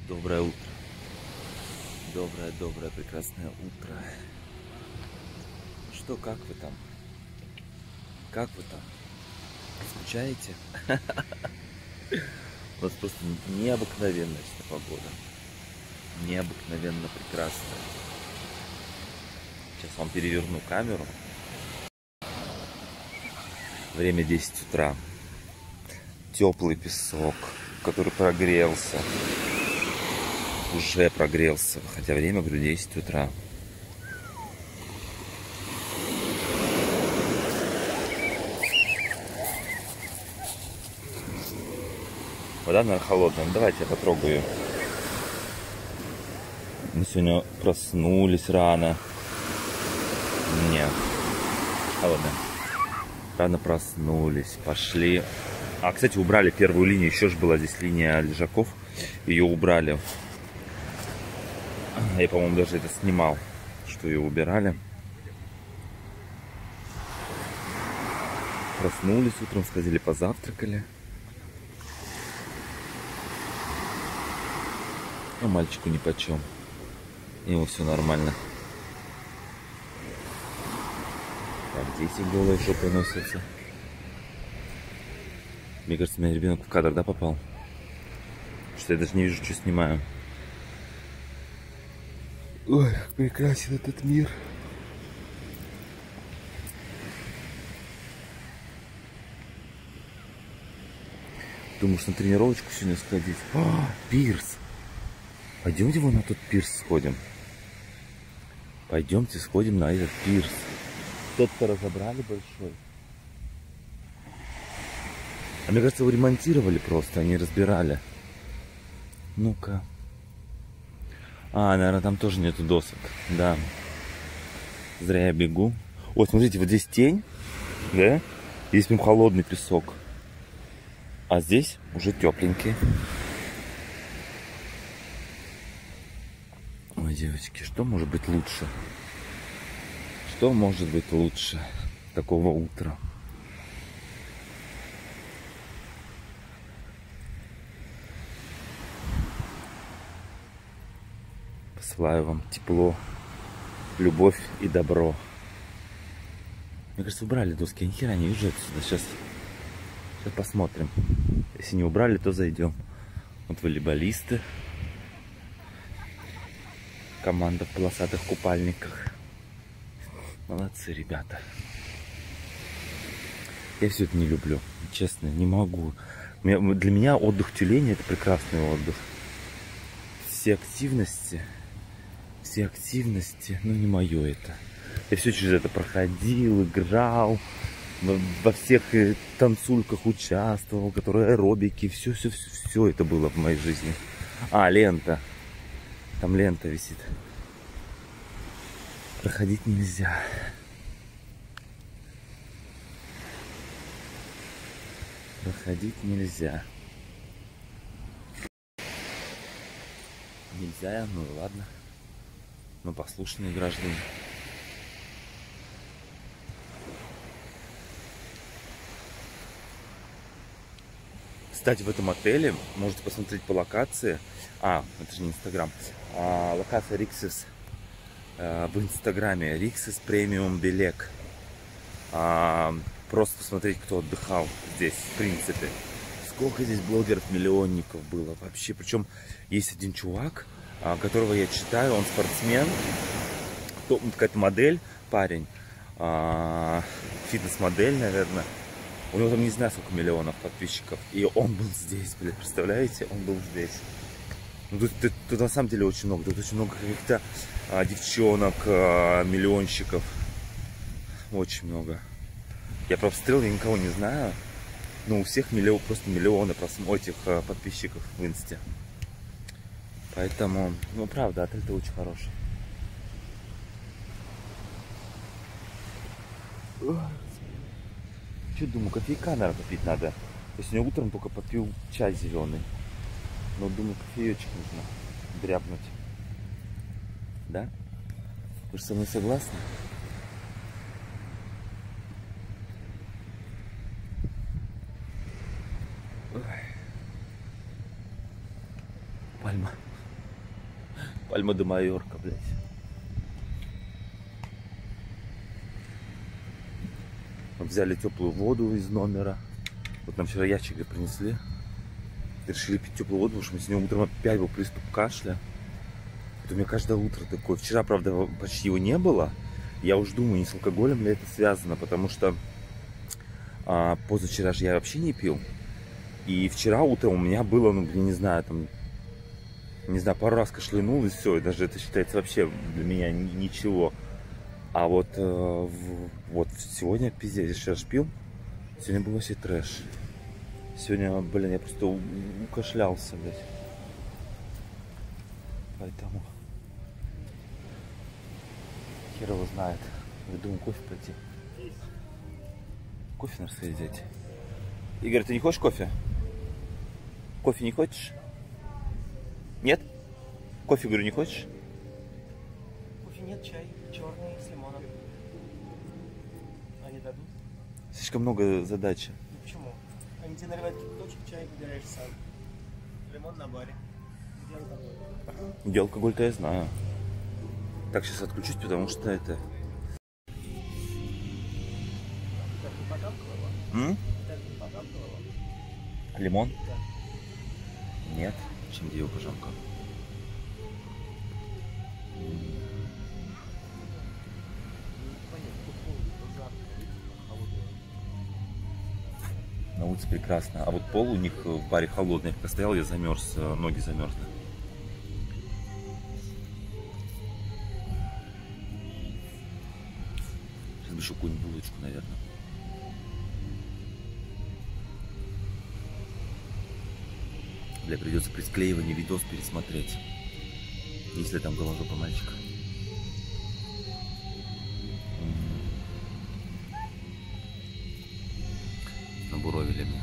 Доброе утро. Доброе, прекрасное утро. Что, как вы там? Как вы там? Скучаете? У нас просто необыкновенная погода. Необыкновенно прекрасная. Сейчас вам переверну камеру. Время 10 утра. Теплый песок, который прогрелся. Уже прогрелся, хотя время, говорю, 10 утра. Вода, наверное, холодная. Ну, давайте я потрогаю ее. Мы сегодня проснулись рано. Нет, холодная. Рано проснулись, пошли. А, кстати, убрали первую линию. Еще же была здесь линия лежаков. Ее убрали. Я, по-моему, даже это снимал, что ее убирали. Проснулись утром, сходили, позавтракали. А мальчику нипочем. Ему все нормально. Так, дети голые жопой носятся. Мне кажется, у меня ребенок в кадр, да, попал? Что я даже не вижу, что снимаю. Ой, как прекрасен этот мир. Думаю, что на тренировочку сегодня сходить. Пирс. Пойдемте вон на тот пирс сходим. Пойдемте сходим на этот пирс. Тот-то разобрали большой. А мне кажется, его ремонтировали просто, они разбирали. Ну-ка. А, наверное, там тоже нету досок. Да. Зря я бегу. Ой, смотрите, вот здесь тень, да? Здесь прям холодный песок. А здесь уже тепленький. Ой, девочки, что может быть лучше? Что может быть лучше такого утра? Посылаю вам тепло, любовь и добро. Мне кажется, убрали доски. Я ни хера не вижу отсюда. Сейчас посмотрим. Если не убрали, то зайдем. Вот волейболисты. Команда в полосатых купальниках. Молодцы, ребята. Я все это не люблю. Честно, не могу. Для меня отдых в тюлене — это прекрасный отдых. Все активности, ну не мое это. Я все через это проходил, играл, во всех танцульках участвовал, которые аэробики, все это было в моей жизни. А, лента. Там лента висит. Проходить нельзя. Проходить нельзя. Нельзя, ну и ладно. Мы послушные граждане. Кстати, в этом отеле можете посмотреть по локации. Это же не Инстаграм. Локация Риксис в Инстаграме. Риксис премиум Белек. Просто посмотреть, кто отдыхал здесь, в принципе. Сколько здесь блогеров-миллионников было вообще. Причем есть один чувак, которого я читаю, он спортсмен. Какая-то модель, парень. Фитнес-модель, наверное. У него там не знаю сколько миллионов подписчиков. И он был здесь, блядь, представляете? Он был здесь. Ну, тут на самом деле очень много. Тут очень много каких-то девчонок, миллионщиков. Очень много. Я просто стрел, я никого не знаю. Но у всех просто миллионы этих подписчиков в инсте. Поэтому, ну правда, отель-то очень хороший. Что думаю, кофейка, наверное, попить надо. Я сегодня утром только попил чай зеленый. Но думаю, кофеечек нужно дрябнуть. Да? Вы же со мной согласны? Ой. Пальма. Пальма де Майорка, блядь. Мы взяли теплую воду из номера. Вот нам вчера ящик принесли. Решили пить теплую воду, потому что сегодня утром опять был приступ кашля. Это у меня каждое утро такое. Вчера, правда, почти его не было. Я уж думаю, не с алкоголем ли это связано, потому что позавчера же я вообще не пил. И вчера утром у меня было, ну, не знаю, там, не знаю, пару раз кашлянул и все. И даже это считается вообще для меня ничего. А вот, вот сегодня, пиздец, я сейчас пил. Сегодня был вообще трэш. Сегодня, блин, я просто укашлялся, блядь. Поэтому хер его знает. Я думаю, кофе пойти. Кофе, наверное, сходить взять. Игорь, ты не хочешь кофе? Кофе не хочешь? Нет? Кофе, говорю, не хочешь? Кофе нет, чай черный с лимоном. Они дадут? Слишком много задач. Ну почему? Они тебе наливают кипяточек, чай выбираешь сам. Лимон на баре. Где алкоголь? Где алкоголь-то я знаю. Так, сейчас отключусь, потому что это... Так, не потапливала? Так, не потапливала? Лимон? Да. Нет. Чем где его пожамка? На улице прекрасно. А вот пол у них в баре холодный. Я пока стоял, я замерз, ноги замерзли. Сейчас бы еще какую-нибудь булочку, наверное. Бля, придется при склеивании видос пересмотреть. Если там голожопый мальчик. Набуровили мне.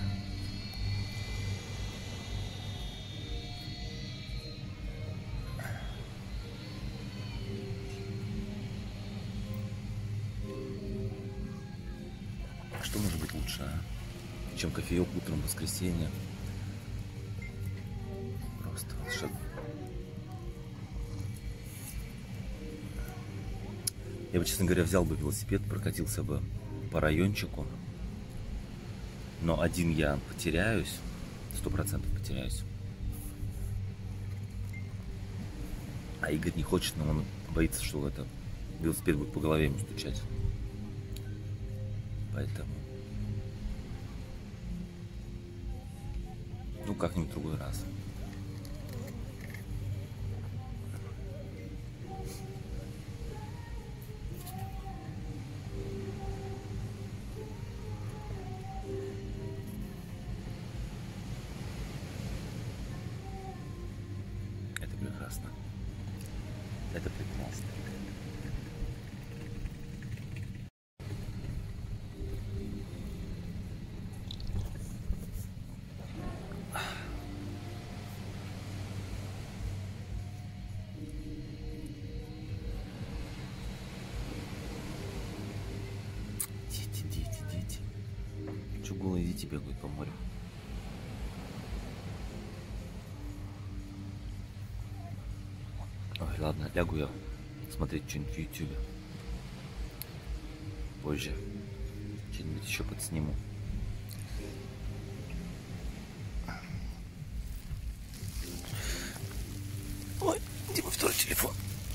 Что может быть лучше, чем кофеек утром в воскресенье? Просто волшебно. Я бы, честно говоря, взял бы велосипед, прокатился бы по райончику. Но один я потеряюсь, 100% потеряюсь. А Игорь не хочет, но он боится, что это велосипед будет по голове ему стучать. Поэтому... Ну, как-нибудь в другой раз. Это прекрасно. Это прекрасно. Дети. Че голые дети бегают по морю? Ой, ладно, лягу я смотреть что-нибудь в ютубе. Позже что-нибудь еще подсниму. Ой, где мой второй телефон?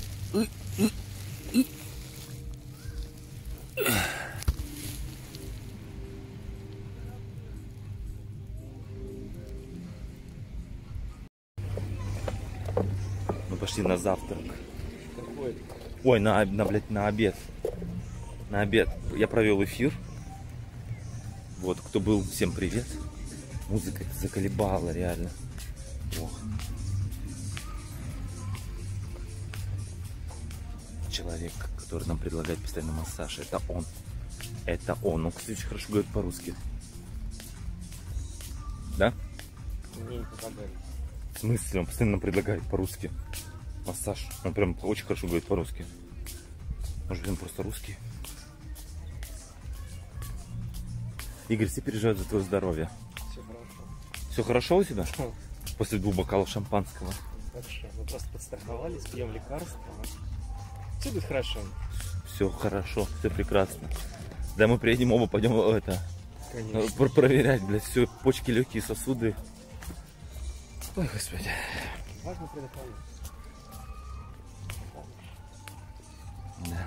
Мы пошли на завтрак. Какой? Ой, блядь, на обед. На обед. Я провел эфир. Вот, кто был, всем привет. Музыка заколебала, реально. Ох. Человек, который нам предлагает постоянно массаж, это он. Это он. Он, кстати, очень хорошо говорит по-русски. Да? Мне не предлагали. В смысле? Он постоянно нам предлагает по-русски массаж. Он прям очень хорошо говорит по-русски. Может быть, он просто русский? Игорь, все переживают за твое здоровье. Все хорошо. Все хорошо у тебя? После 2 бокалов шампанского. Вообще, мы просто подстраховались, пьем лекарства. Все будет хорошо. Все хорошо, все прекрасно. Да, мы приедем оба, пойдем это Конечно. проверять, блядь, все, почки, легкие, сосуды. Ой, господи. Важно предохранить. Да.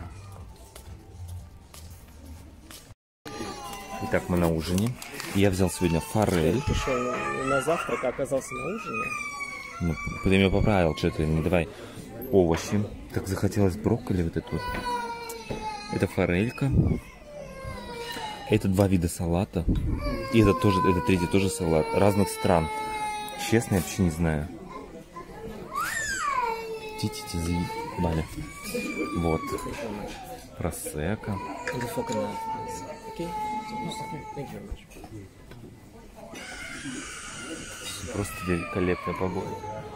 Итак, мы на ужине. Я взял сегодня форель. Пришел на завтрак, а оказался на ужине. Ну, потом я поправил, что-то, не давай. Овощи. Так захотелось брокколи вот эту. Это форелька. Это 2 вида салата. И это тоже, это третий тоже салат. Разных стран. Честно, я вообще не знаю. Тити заебали. Вот. Просека. Просто великолепная погода.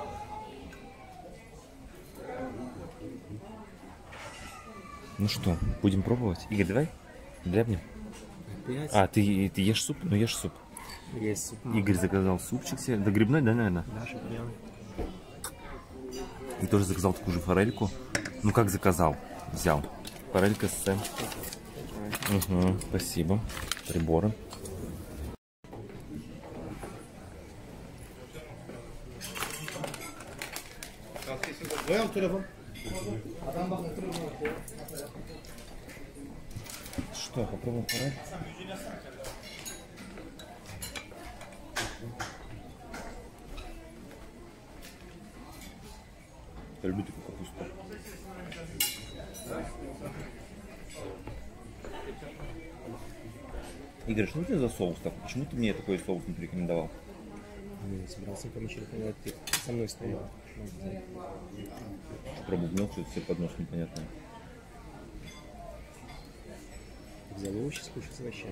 Ну что, будем пробовать? Игорь, давай дрябнем. А, ты ешь суп? Ну ешь суп. Есть суп. Игорь заказал супчик себе. Да грибной, да, наверное? Да, шампиньоны. И тоже заказал такую же форельку. Ну как заказал? Взял. Форелька с... Угу, спасибо. Приборы. Что, попробуем форель? Я люблю такую капусту. Игорь, что у тебя за соус такой? Почему ты мне такой соус не порекомендовал? Я собирался помочь рекомендовать, ты со мной стоял. Пробубнил, что это все под нос непонятное. Взял овощи, скушать с овощами.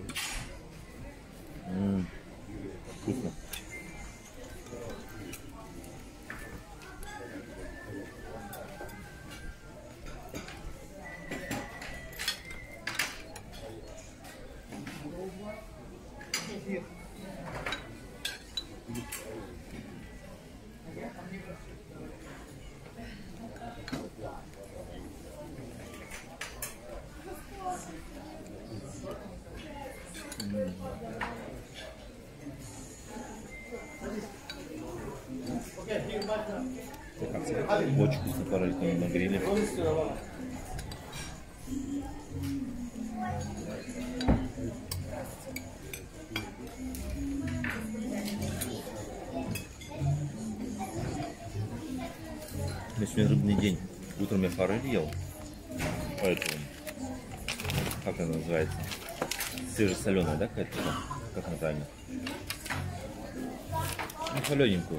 Вкусно. Очень вкусно форелька на гриле. У меня сегодня рыбный день. Утром я форель ел. Поэтому, как она называется? Свежесоленая, да, какая-то? Как она правильно? Ну, солененькую.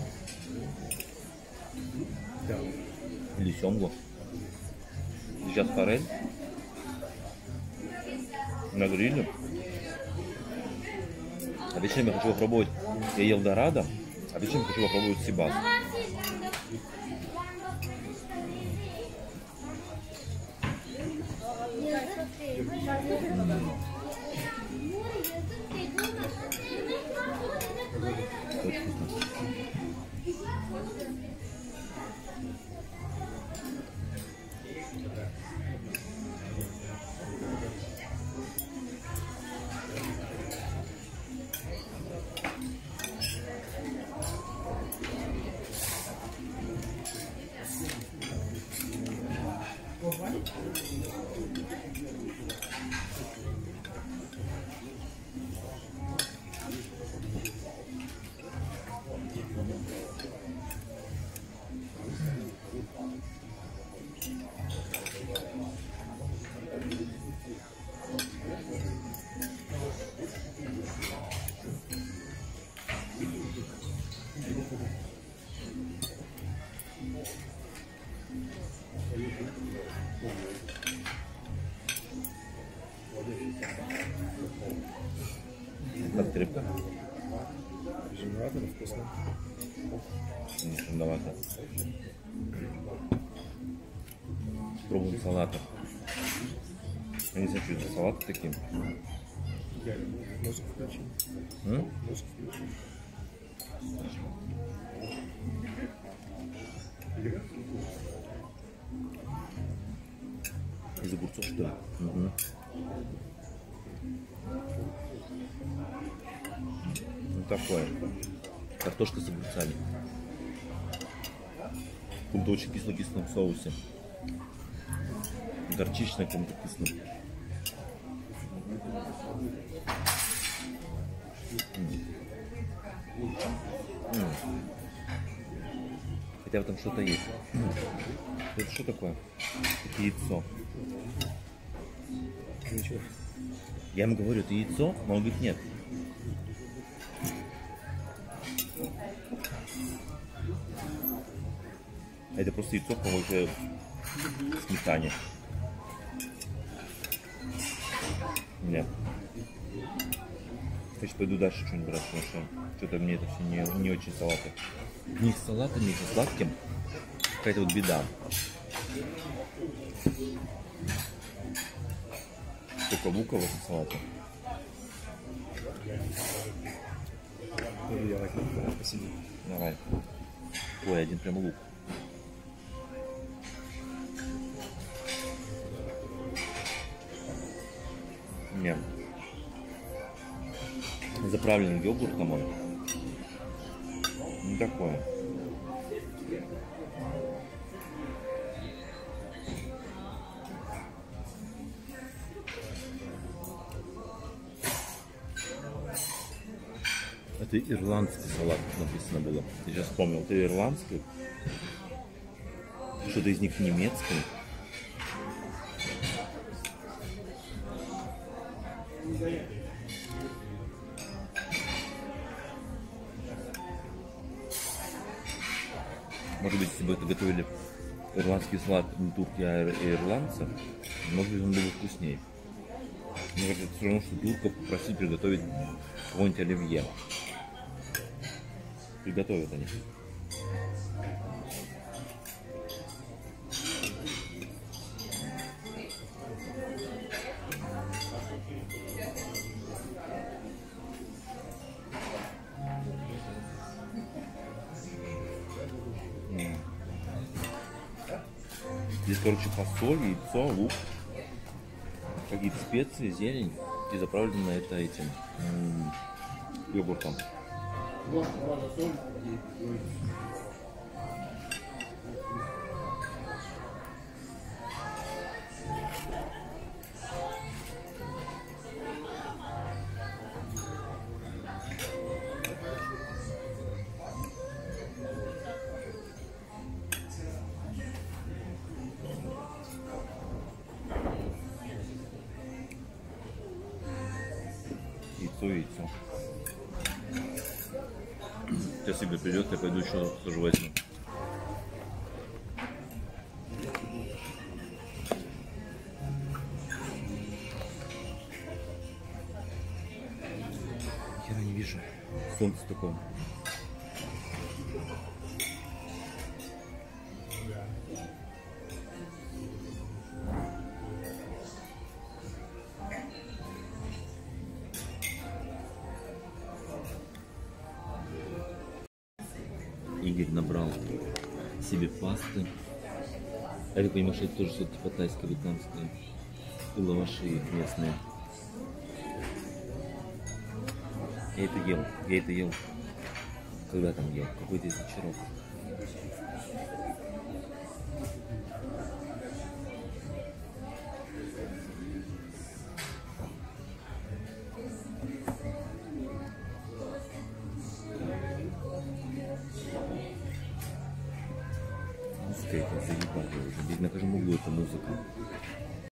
Да. Или семгу. Сейчас форель. На гриле. А вечером я хочу попробовать. Я ел дорадо, а вечером хочу попробовать сибас. Очень вкусно. Как рыбка? Жирновато, но вкусно. Не жирновато. Пробуем салаты. Я не знаю, что это за салаты такие. Я музыку включил. Музыку включил. Из огурцов, что ли? Угу. Ну такое. Картошка с огурцами. В каком-то очень кисло-кислом соусе. Горчичная в каком-то кислом. Хотя в этом что-то есть. Это что такое? Это яйцо. Ничего. Я ему говорю, это яйцо, но он говорит, нет. Это просто яйцо, по-моему, уже в сметане. Нет. Сейчас пойду дальше что-нибудь брать, потому что что-то мне это все не очень салаты. У них с салатами, и со сладким какая-то вот беда. Только лука в этом салате. Спасибо. Давай. Ой, один прям лук. Нет. Заправленный йогуртом он. Не такое. Это ирландский салат написано было. Я сейчас вспомнил, это ирландский. Что-то из них немецкий. Может быть, если бы это готовили ирландский салат не турки, а ирландцы, может быть, он был бы вкуснее. Мне кажется, это все равно, что турков попросить приготовить какое-нибудь оливье. Приготовят они. Здесь, короче, фасоль, яйцо, лук, какие-то специи, зелень и заправлено это этим йогуртом. Яйцо. Сейчас Игорь придет, я пойду еще тоже возьму. Я не вижу. Солнце такое. Игорь набрал себе пасты. Я так понимаю, что это тоже что-то типа тайское, вьетнамское. И лаваши местные. Я это ел. Когда там ел? Какой-то из вечеров. Музыка это заебали уже. Здесь на каждом углу эта музыка.